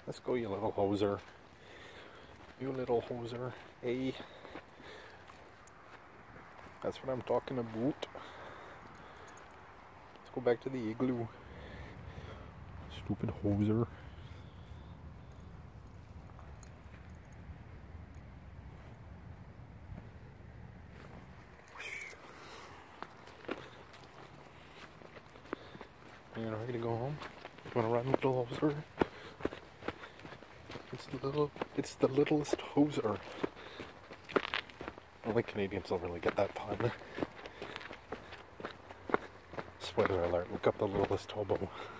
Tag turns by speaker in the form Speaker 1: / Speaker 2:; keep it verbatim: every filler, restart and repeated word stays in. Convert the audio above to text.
Speaker 1: Let's go, you little hoser. You little hoser. Hey. That's what I'm talking about. Let's go back to the igloo. Stupid hoser. You ready to go home? You wanna run, little hoser? It's the little, it's the littlest hoser. Only Canadians don't really get that pun. Spoiler alert, look up the littlest hobo.